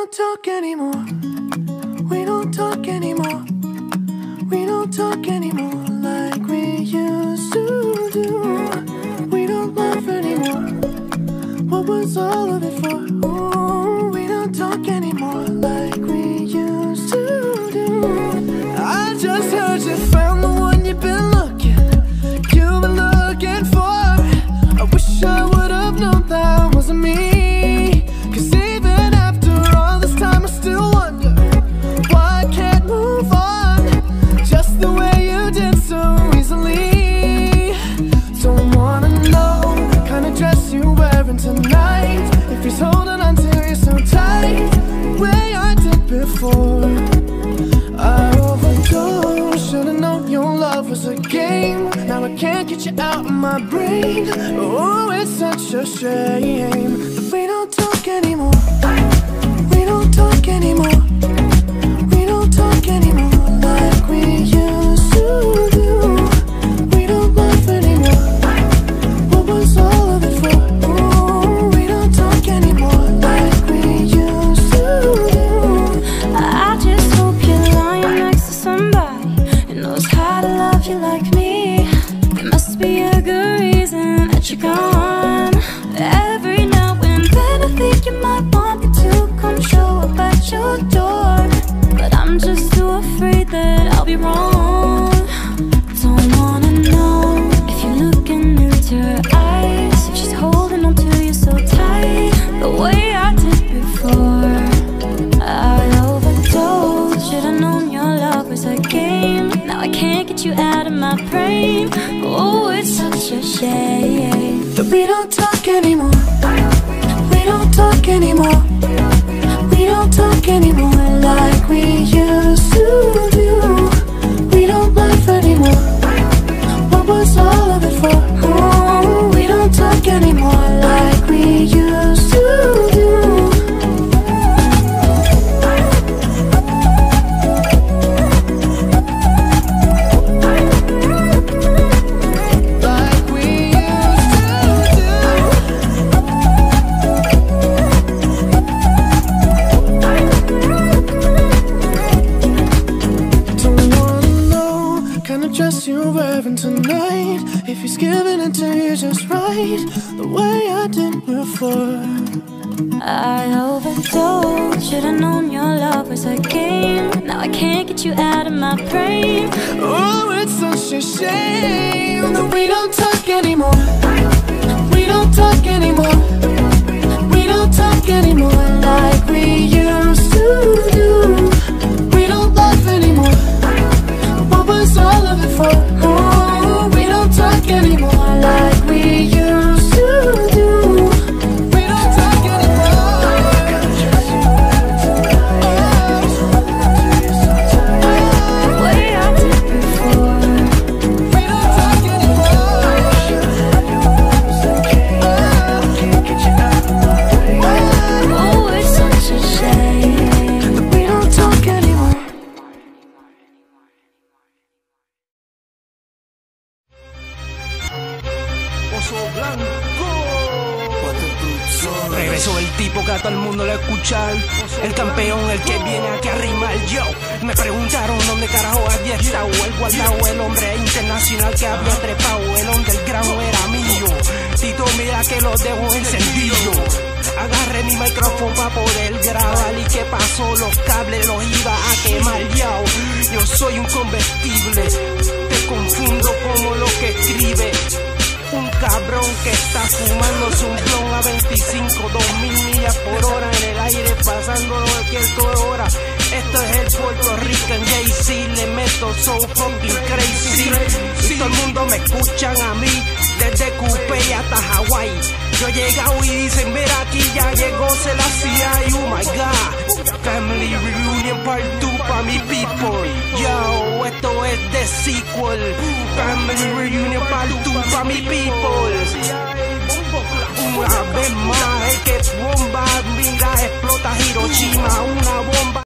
don't talk anymore. We don't talk anymore. We don't talk anymore like we used to do. We don't laugh anymore. What was all of it for? Ooh, we don't talk anymore like we used to do. I just heard you found the one you've been looking for. I wish I would have known that wasn't me. Cause even after all this time I still wonder why I can't move on just the way you did so easily. Don't wanna know the kind of dress you're wearing tonight, if he's holding on to you so tight the way I did before. I overdosed, should've known your love was a game. Now I can't get you out of my brain. Oh, it's such a shame that we don't talk anymore. We don't talk anymore. We don't talk anymore like we used to do. We don't laugh anymore. What was all of it for? Oh, we don't talk anymore like we used to do. I just hope you're lying next to somebody who knows how to love you like me. There must be a good reason that you're gone. Every now and then I think you might want me to come show up at your door, but I'm just too afraid that I'll be wrong. Don't wanna know if you're looking into her eyes, if she's holding on to you so tight the way I did before. I overdosed, should've known your love was a game. Now I can't get you out of my brain. Oh, it's such a shame that we don't talk anymore. We don't talk anymore. We don't talk anymore like we used to do. We don't laugh anymore. What was all of it for? Oh, we don't talk anymore like we used to do. You're wearing tonight, if he's giving it to you just right the way I did before. I overdosed, should've known your love was a game. Now I can't get you out of my brain. Oh, it's such a shame that we don't talk anymore. We don't talk anymore. We don't talk anymore like we used to do. We don't laugh anymore. What was all of it for? Oh, we don't talk anymore like we used to do. We don't talk anymore. The way I did before. We don't talk anymore. Oh, it's such a shame that we don't talk anymore. Regresó el tipo que a todo el mundo le escuchar, el campeón, el que viene aquí a rimar. Yo, me preguntaron dónde carajo había estado el guardado, el hombre internacional que había trepado, el underground era mío. Tito, mira que lo dejo encendido. Agarré mi micrófono para poder grabar y qué pasó, los cables los iba a quemar. Yo soy un combustible, te confundo como lo que escribe. Un cabrón que está fumándose un blon a 25, 2000 millas por hora en el aire, pasando cualquier hora. Esto es el Puerto Rican Jay-Z, le meto so fucking crazy. Y todo el mundo me escuchan a mí, desde Coupé hasta Hawái. Yo he llegado y dicen, mira aquí ya llegó Selena, oh my god. Family Reunion Part 2 pa' mi people. Yo, esto es de sequel. Family Reunion Part 2 pa' mi people. Una vez más, el que bomba, mira, explota Hiroshima, una bomba.